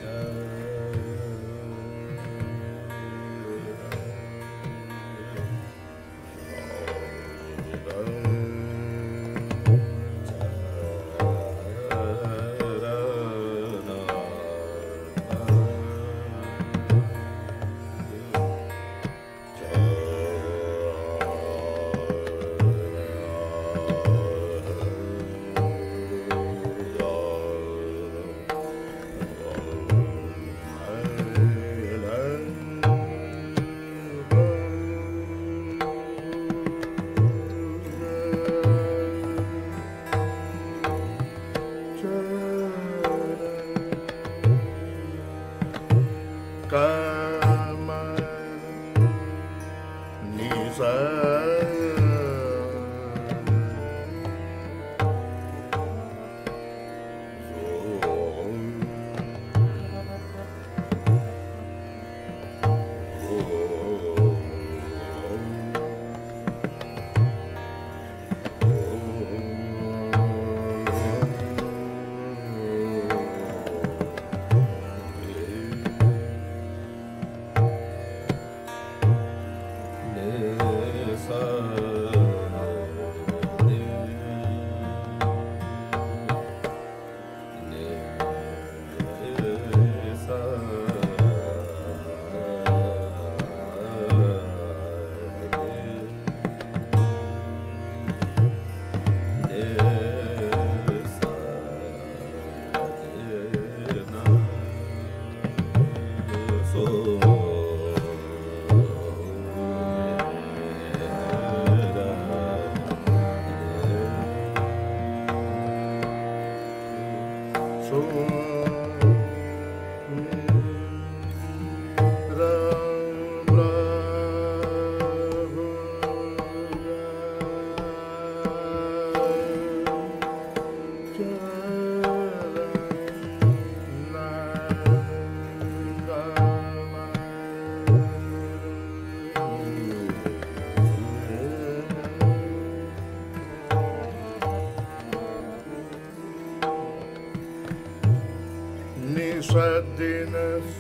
दिन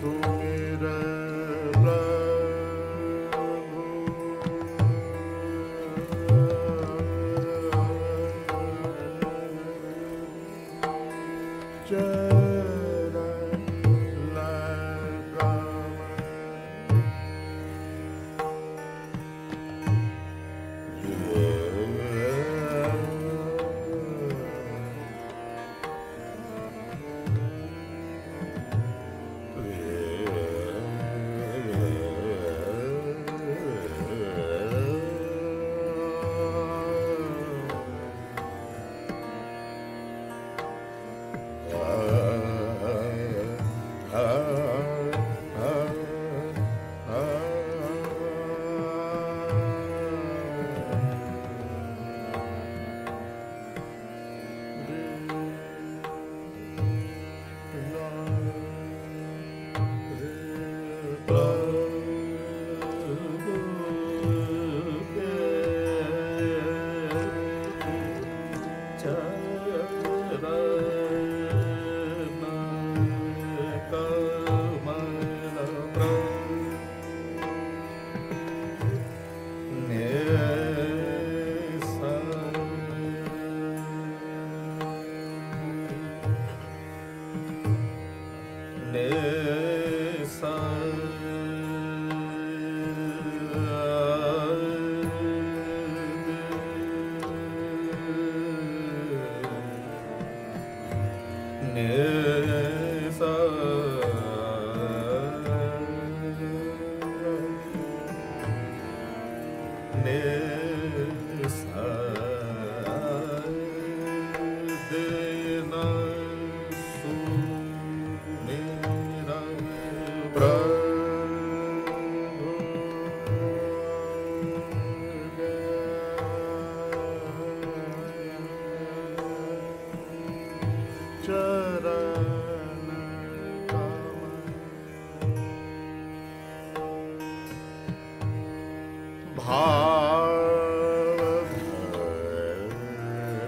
सुमिर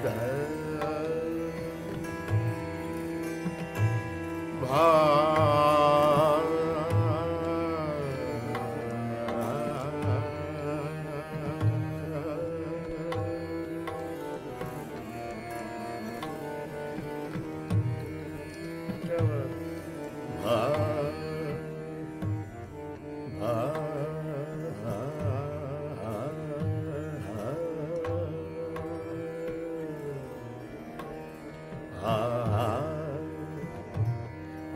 भाव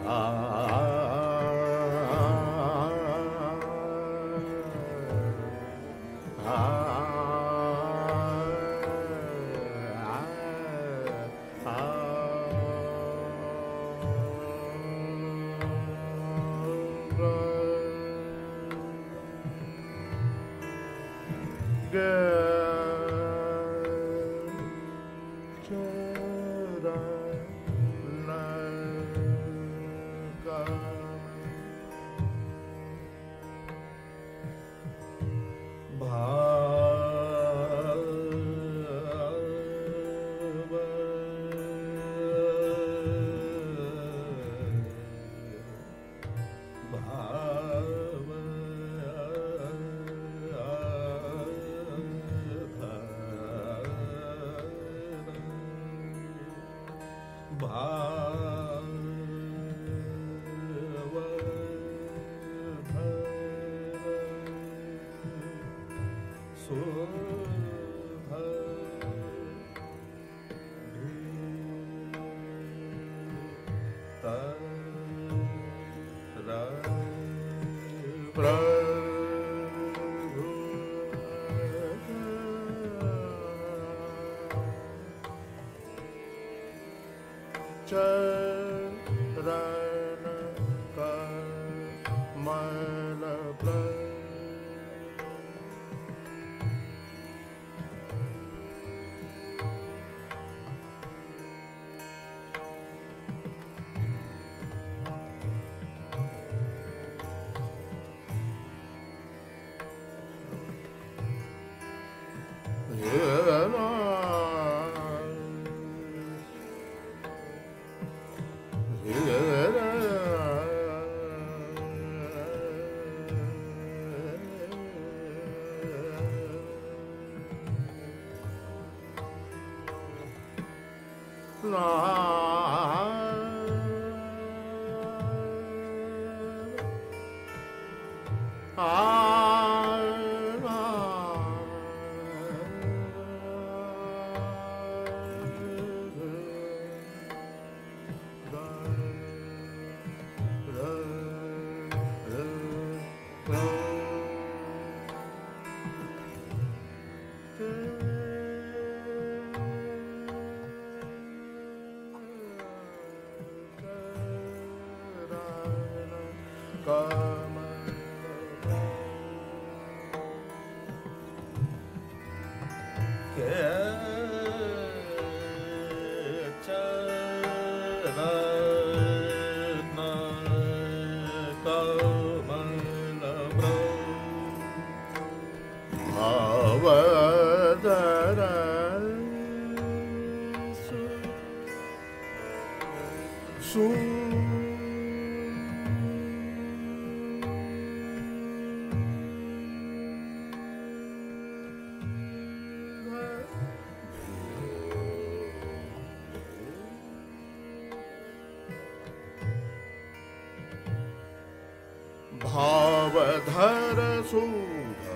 भावधर सुधर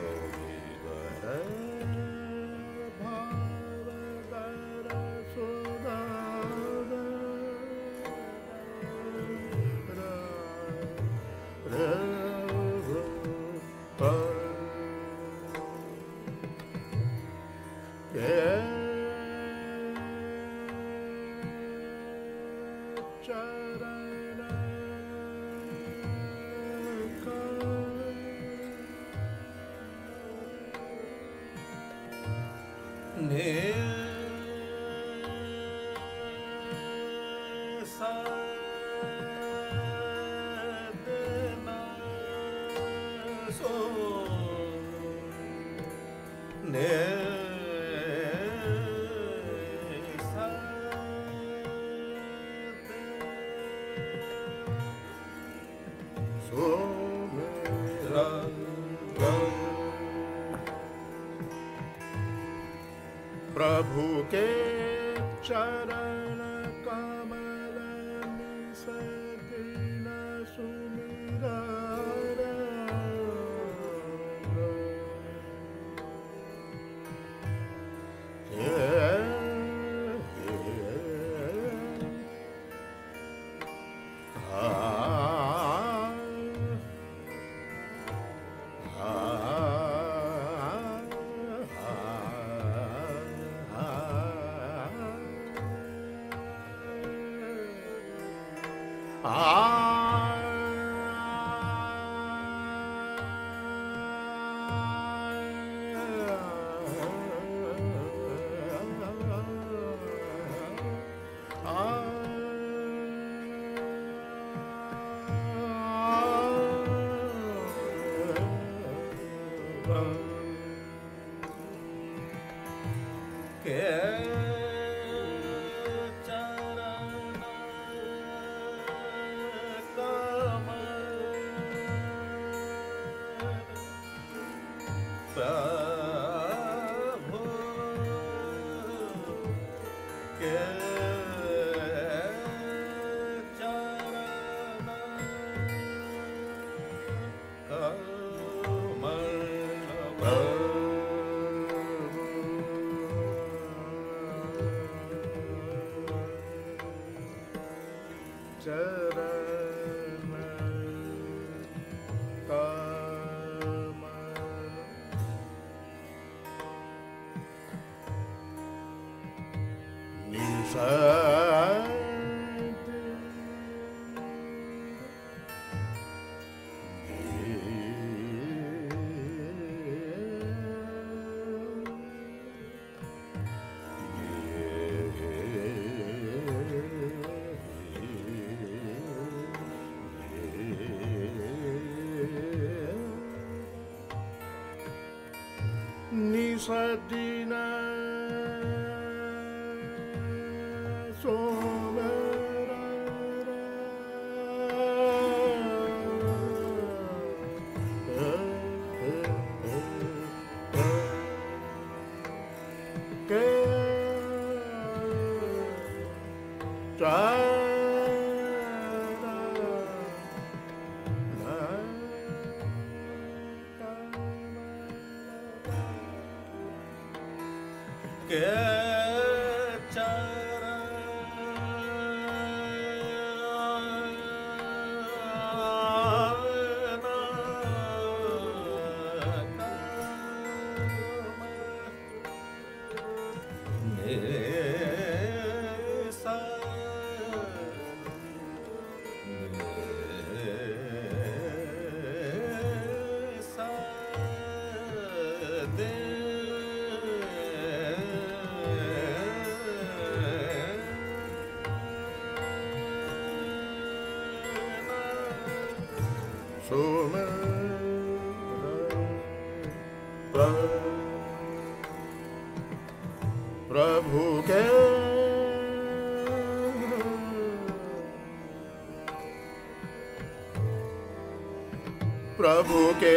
प्रभु के चरण कमल सकीन सुमिरा Nisadina Somera प्रभु के प्रभु के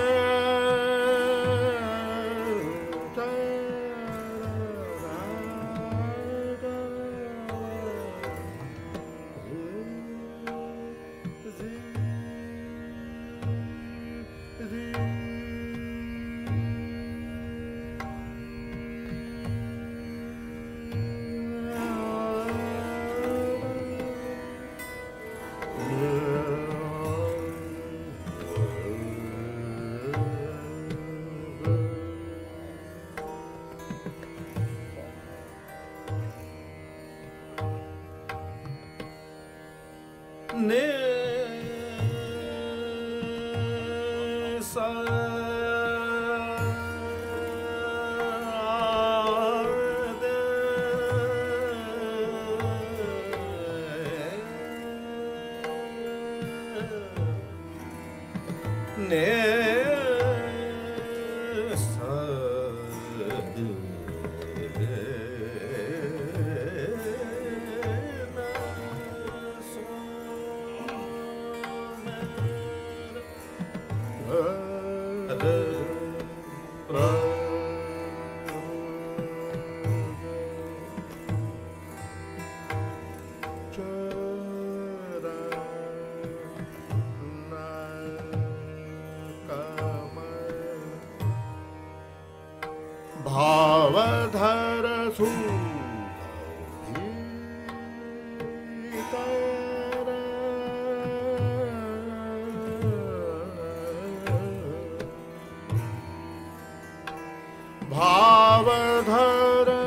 भावधर सुधीतर Avadhara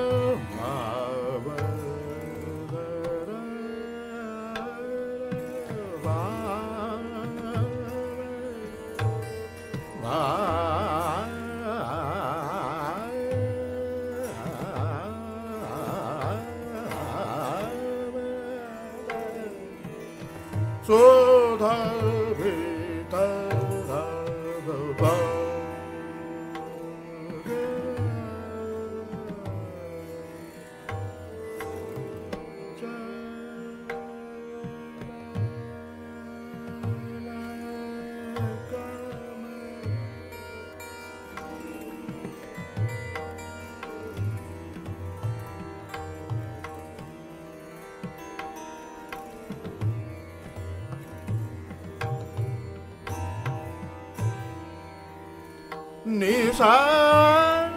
Sudha Vitara Nisad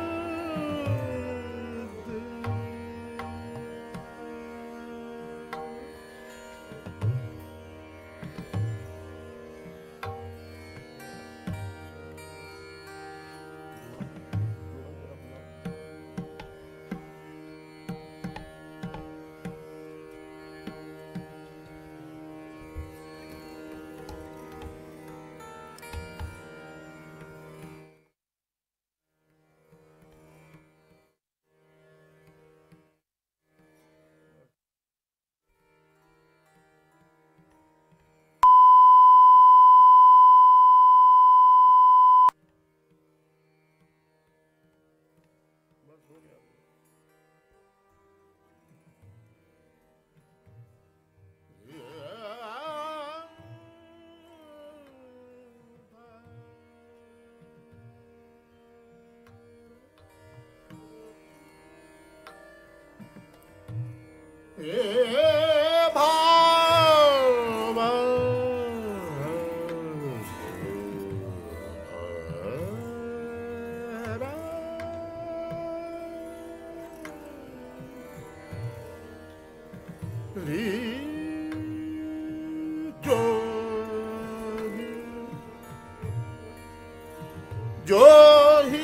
Johi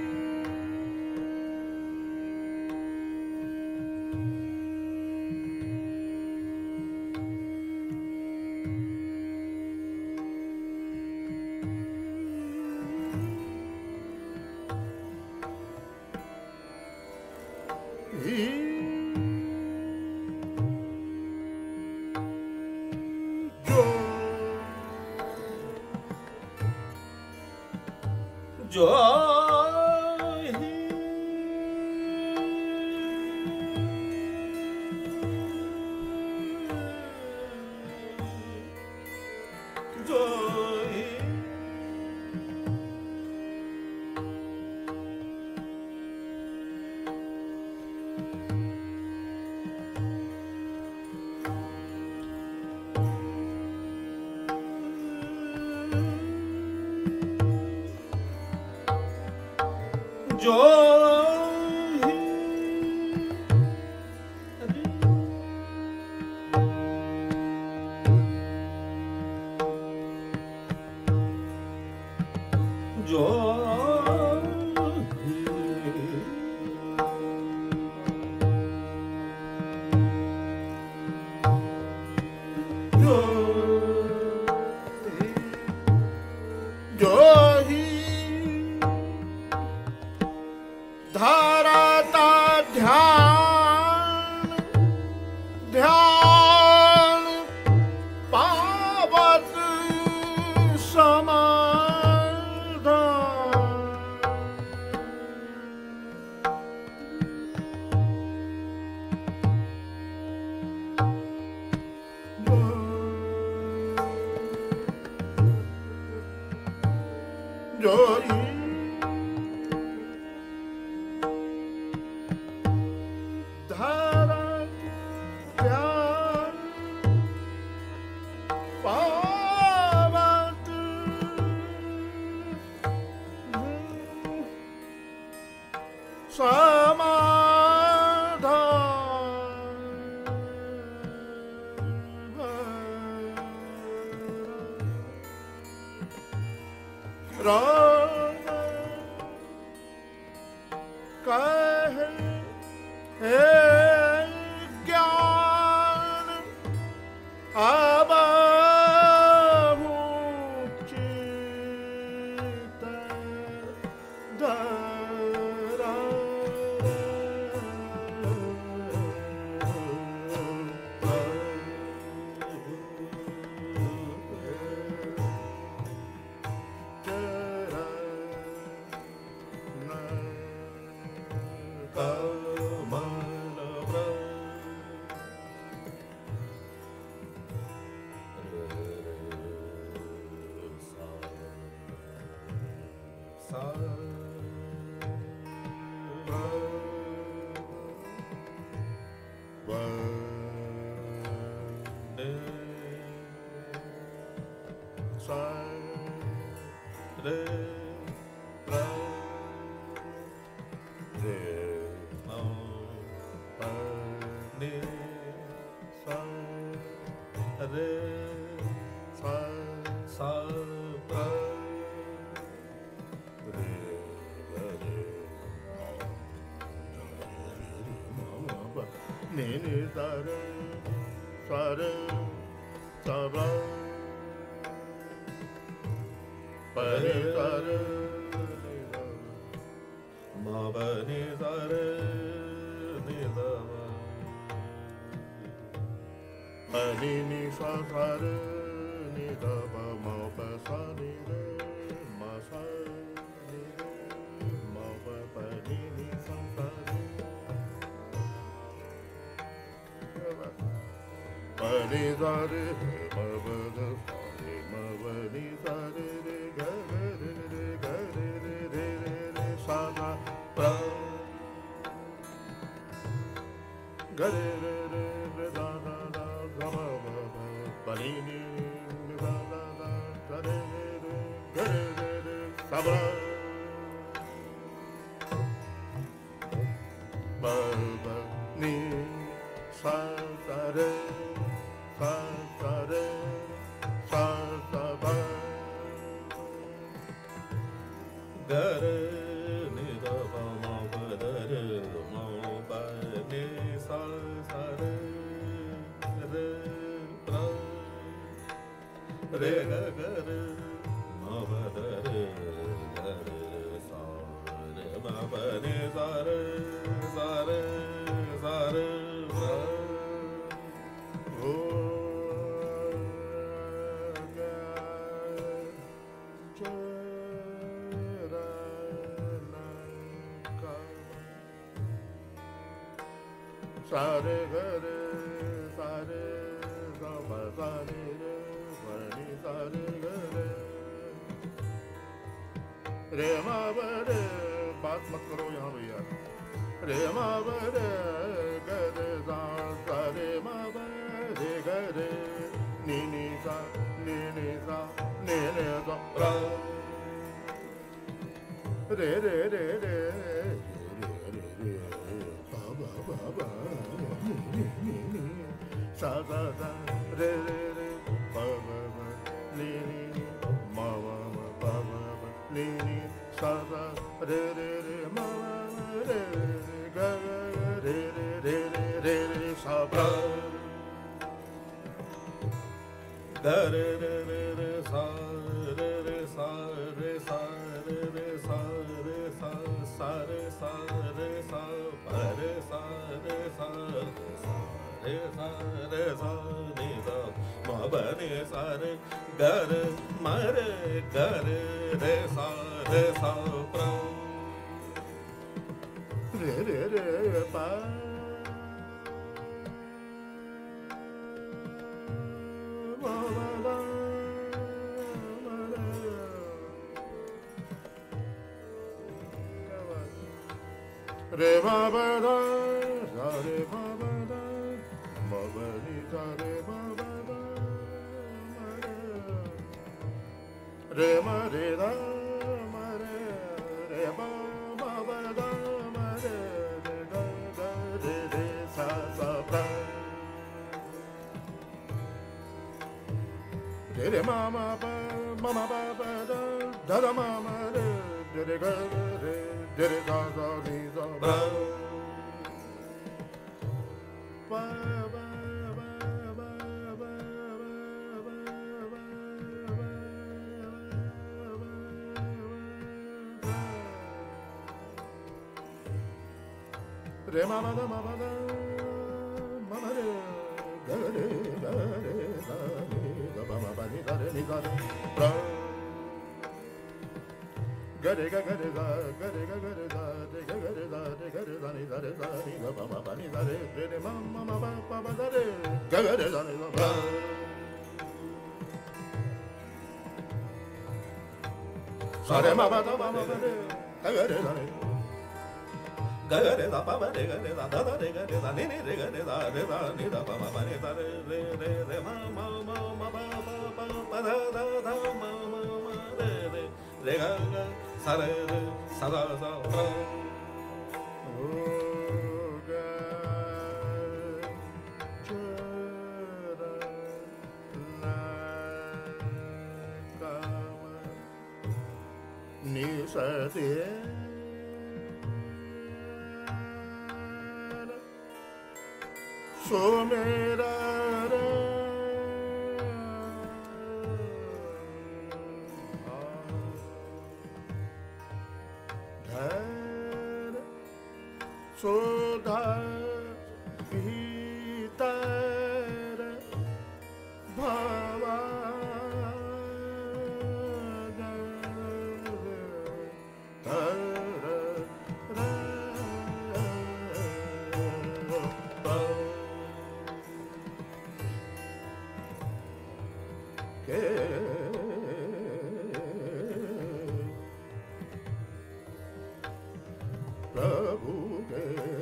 धाराता ध्यान ध्यान पावत समाधान जोई Ra ज्ञान अबाभूचित धरा Sare gare sare gama sare re pani sare gare re ma bade बात मत करो यहाँ भैया रे मा बरे गरे सा रे मा बरे गरे नी नी सा ने सा ने सा रे रे रे रे sa sa sa re re re pa pa pa ni ni ma ma ma pa pa pa ni ni sa sa re re re ma ma re re ga re re re re re sa pa ga re re re re sa re re sa re sa re re sa re sa sa re sa re sa pa re sa re sa re sa re sa ni sa ma ba ni sa re ga re ma re ga re sa pra re re re pa ma ba da ma re ma ba da sa re ma ba da ma ba ni sa re ma ba da ma re ma re da ma re ba ma ba da ma re ga ga re sa sa pa re ma ma ba ba da da ma ma re ga re da da ni sa ba Re ma ma da ma ma da ma ma re ga re ga re ga ni ga ba ma ba ni da re ni da re ra ga re ga re ga ga re ga re da re ga re da re ga re da ni da re da ni ga ba ma ba ni da re re re ma ma ma ba ba ba da re ga re da ni da ra sa re ma ba da ma ma ba re ga re da ni ga re da pa ba re ga re da da da re ga re da ni ni re ga re da ni da pa ma ba ni da re re re re ma ma ma ma ba ba ba ba da da da ma ma ma re re re ga ga sa re re sa da sa ra o ga cha ra na ka ma ni sa de so mera ra dha so dha vitar bhava प्रभु के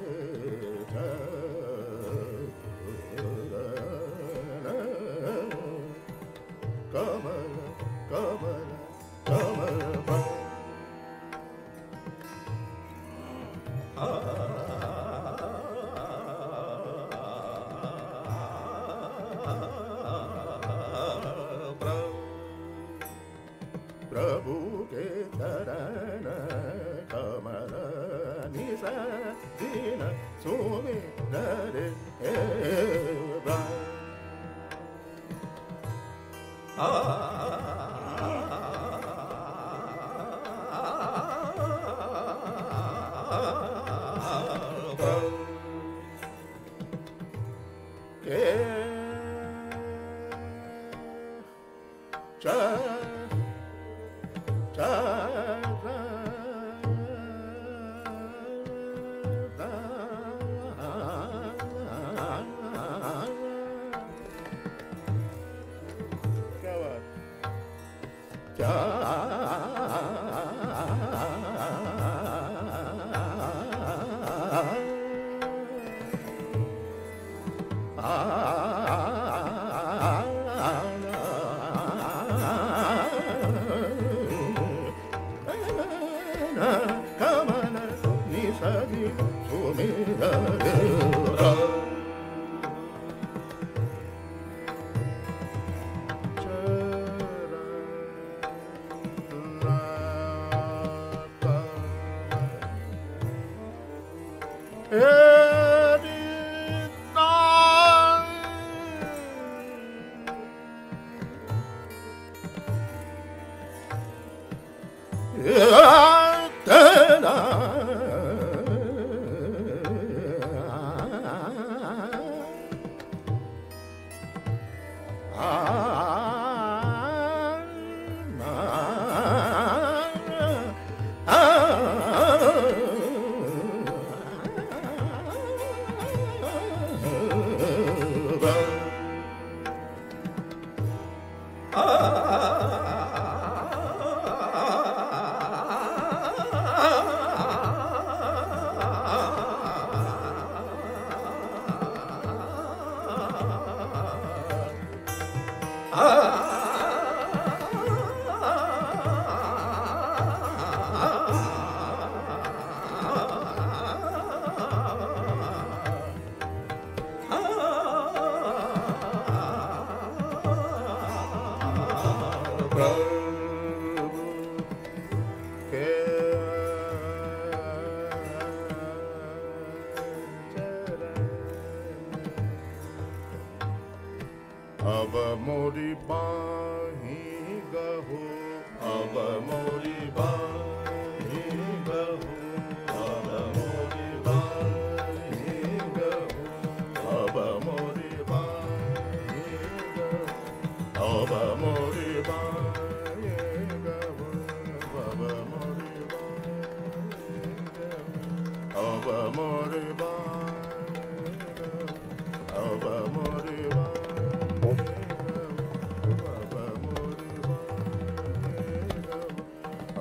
कमल कमल कमल प्रभु के चरण कमल निसा दीन सुमि दरे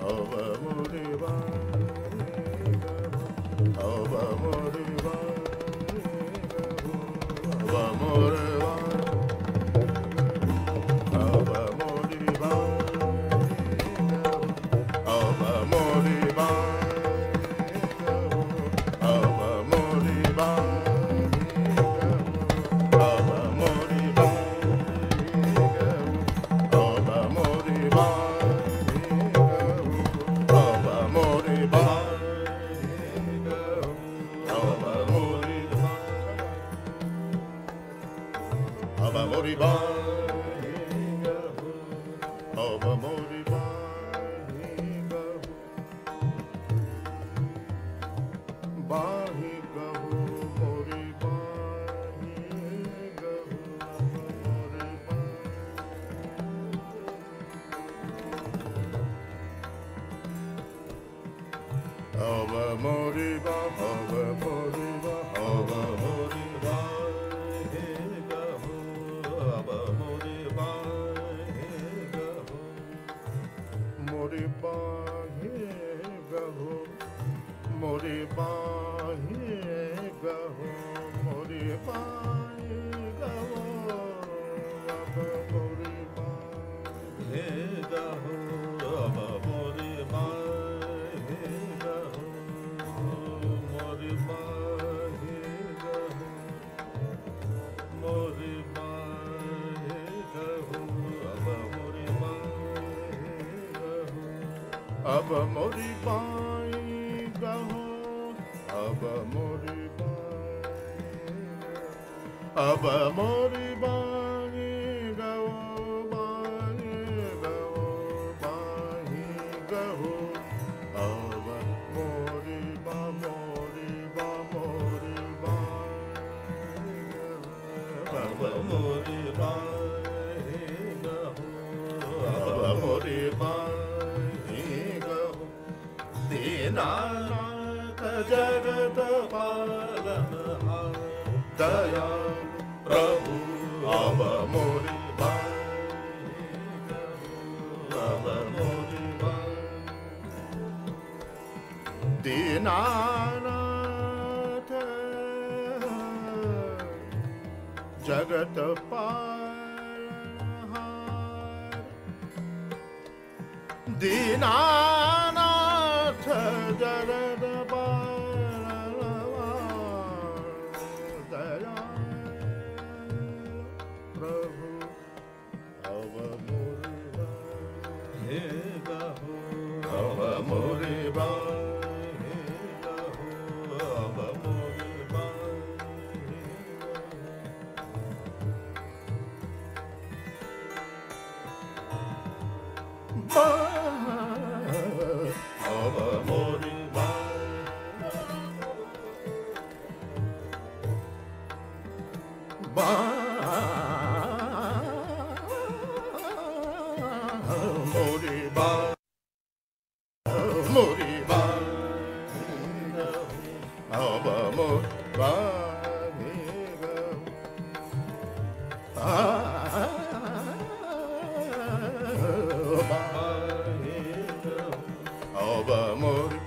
अब मोरी बाई गहो, अब मोरी बाई, अब मोरी बाई गहो, बाई गहो, बाई गहो, अब मोरी बा, मोरी बा, मोरी बाई गहो, अब मोरी बाई गहो, अब मोरी बाई दीनानाथ जगत पालनहार दया प्रभु अब मोरी बाई, अब मोरी बाई दीनानाथ जगत पालनहार दीनानाथ जगत पालनहार दया प्रभु अब मोरी बाई गहो, अब मोरी बाई गहो, अब मोरी बाई अब मोरी बाई मोरी बाई मोरी बाई अब मोरी बाई अब मोरी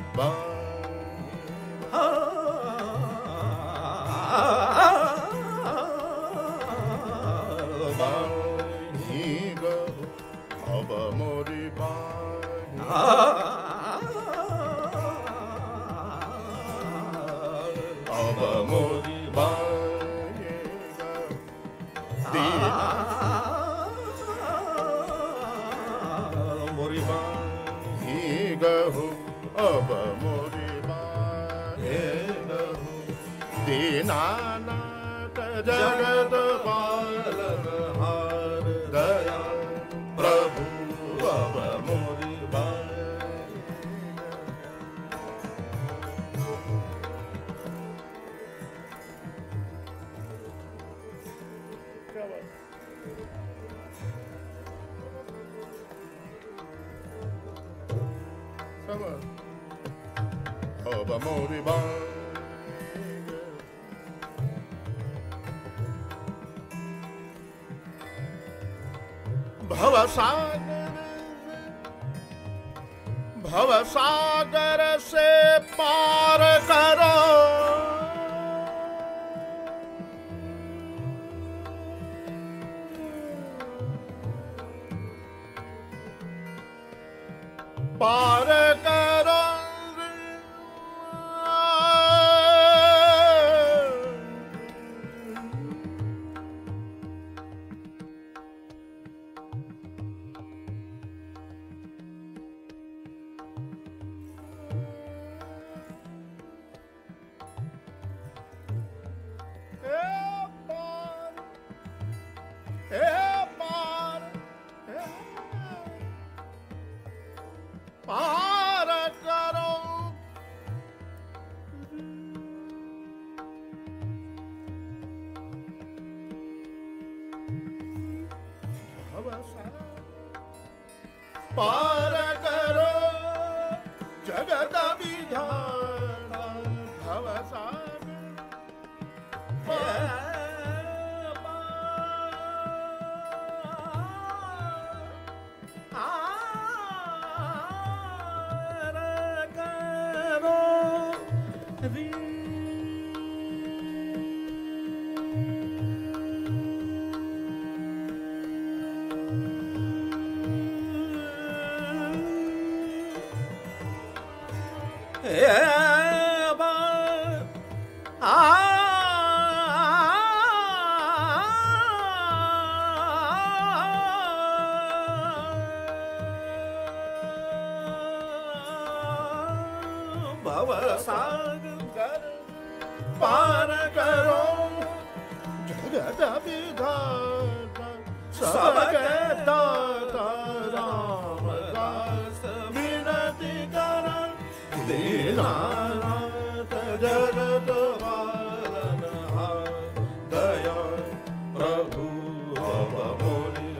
बाई गहो, अब मोरी बाई अब मोरी बाई मोरी बाई गहो, अब मोरी बाई गहो दीनानाथ जगत पालनहार दया प्रभु अब मोरी बाई अब मोरी बाई भवसागर भवसागर से पार करो, पार करो पार करो, पार करो जगत विधाता भवसागर। भवसागर पार करो जगत विधाता सबके दाता रामदास विनती करन दीनानाथ जगत पालनहार दया प्रभु अब मोरी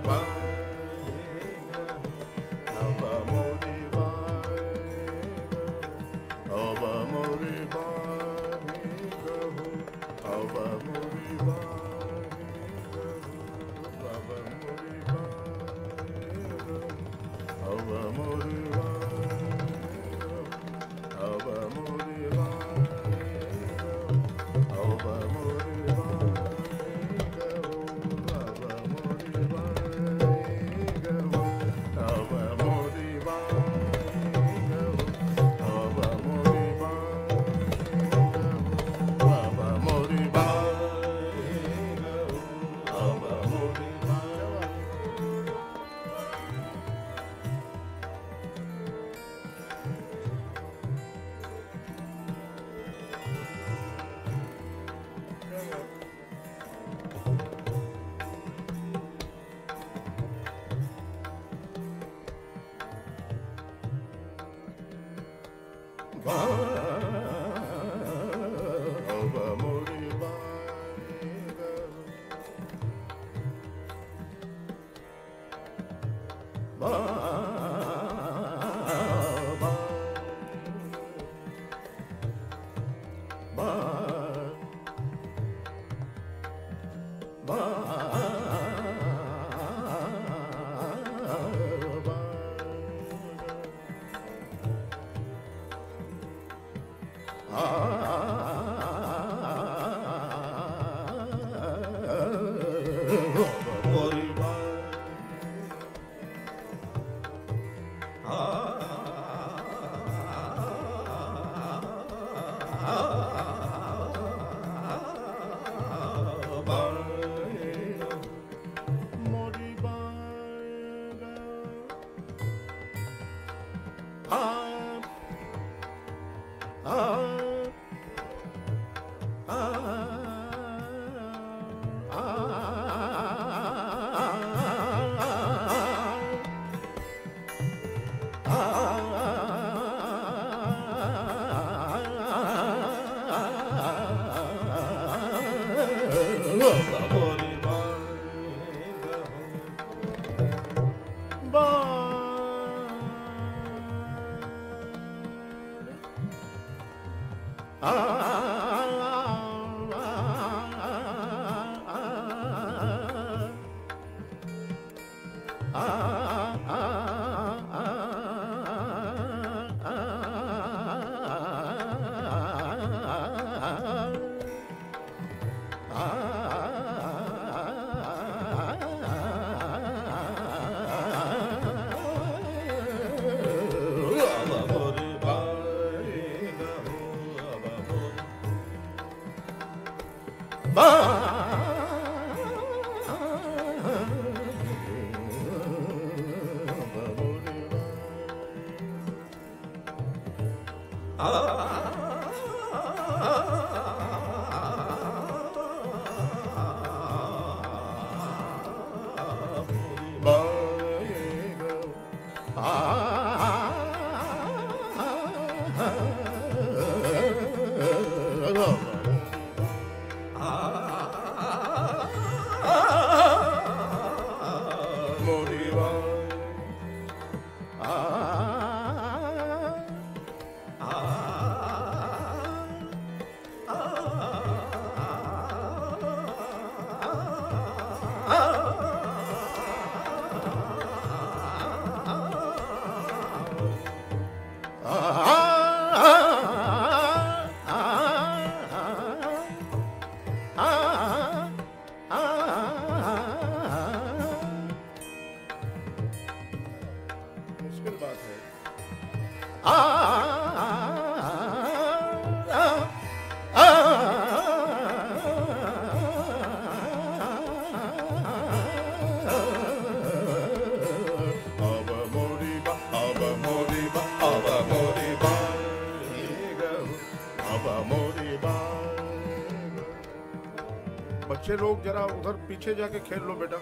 बच्चे लोग जरा उधर पीछे जाके खेल लो बेटा।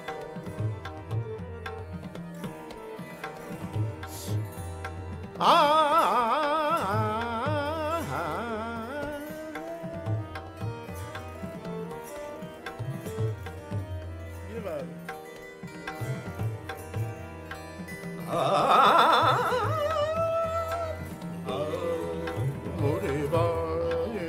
ये बात मोरे बाये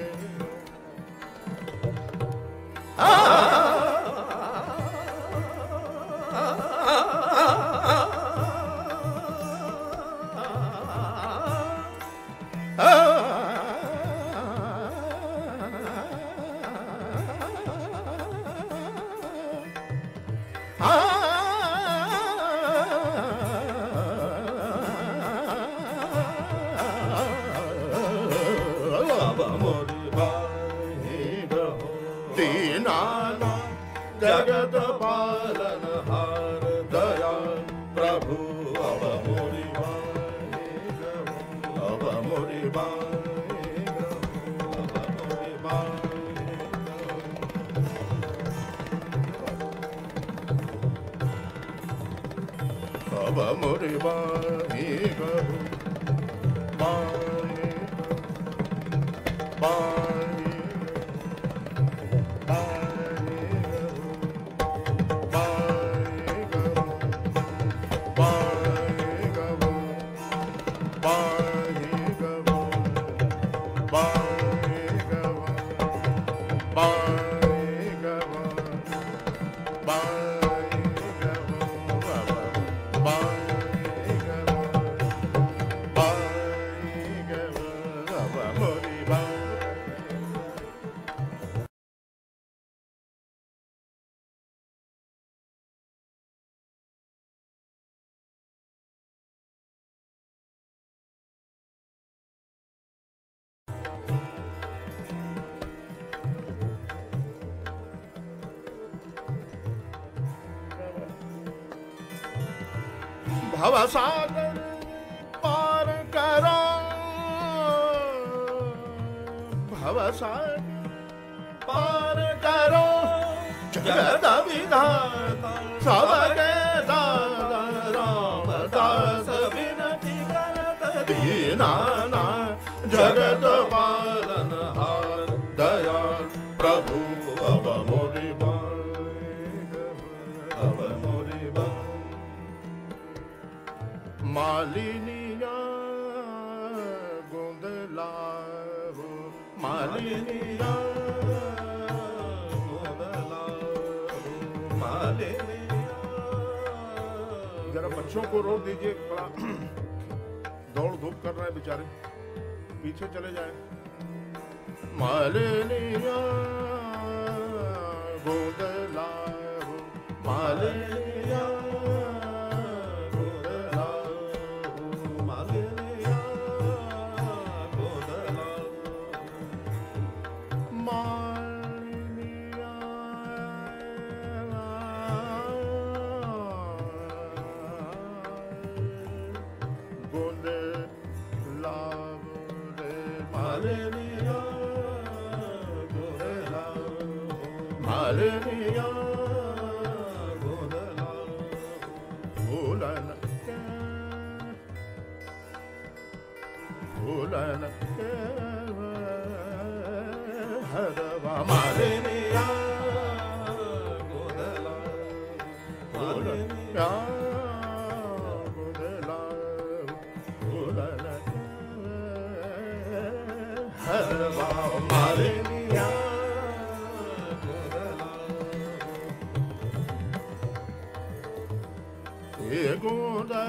जगत पालन हार दया प्रभु अब मोरी बाई अब मोरी बाई अब मोरी बाई अब मोरी बाई बाई बाई भवसागर पार करो भवसागर पार करो जगत विधाता सबके दाता रामदास विनती करत दीनाना जगत पालन हार दया प्रभु अब मोरी अब मोरी मालिनिया गोंदला हो मालिनिया गोंदला हो मालिनिया। जरा बच्चों को रोक दीजिए, बड़ा दौड़ धूप कर रहे हैं बेचारे, पीछे चले जाए। मालिनिया गोंदला हो मालिनिया मालिनिया Maliniya Godala Maliniya Godala Ulan Ulan Hadava Maliniya Godala Maliniya Godala Ulan Hadava Maliniya Godala Godala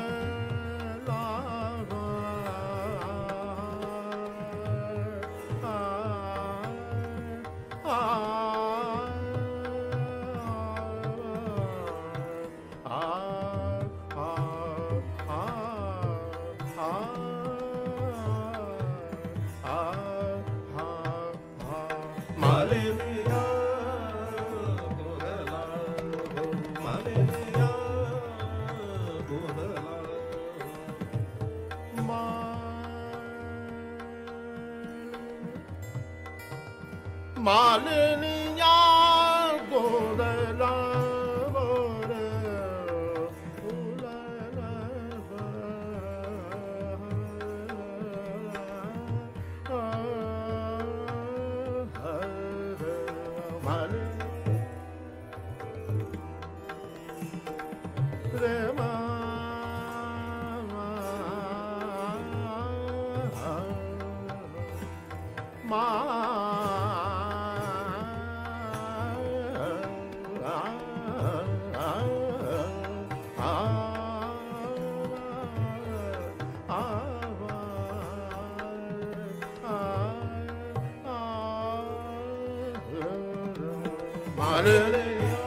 Maliniya Godala Maliniya Godala Maliniya Godala Maliniya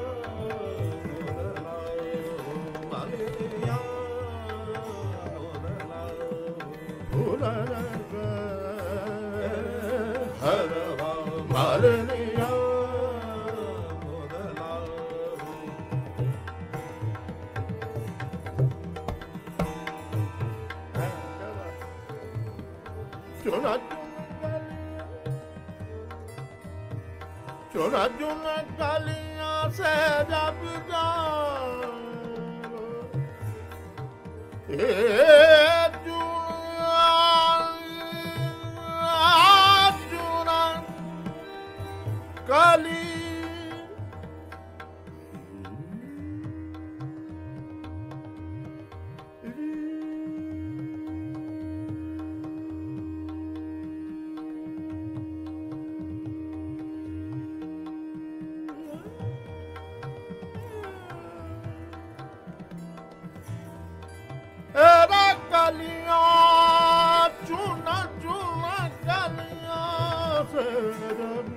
Maliniya Godala Hadava Maliniya Godala चुना चुना कालियां से जब जाओ चुना काली कालियां चुना चुना कालियां से जब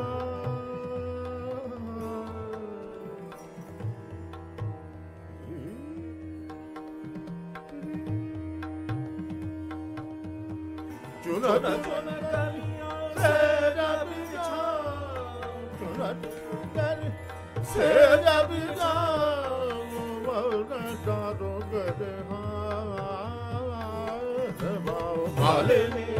चुना चुना कालियां से जब चुना से जब जाओ Maliniya